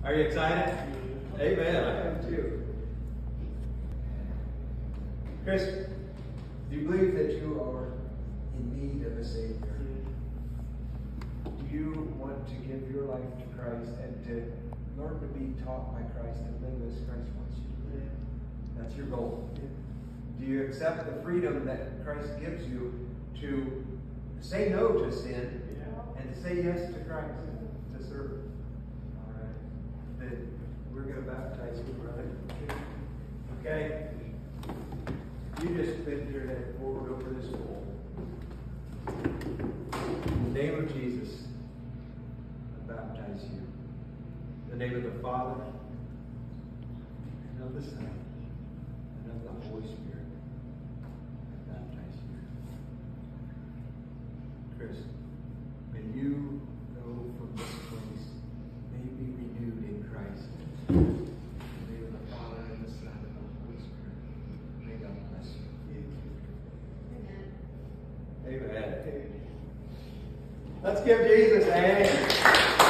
Are you excited? Amen. I am too. Chris, Do you believe that you are in need of a Savior? Do you want to give your life to Christ and to learn to be taught by Christ and live as Christ wants you to live? That's your goal. Do you accept the freedom that Christ gives you to say no to sin and to say yes to Christ, to serve Him? All right. Then we're going to baptize you, brother. Okay? You just bend your head forward over this bowl. In the name of Jesus, I baptize you. In the name of the Father, and of the Son, and of the Holy Spirit, I baptize you. Chris, may you go from this place, may you be renewed in Christ. In the name of the Father, and the Son, and the Holy Spirit. May God bless you. Amen. Let's give Jesus a hand.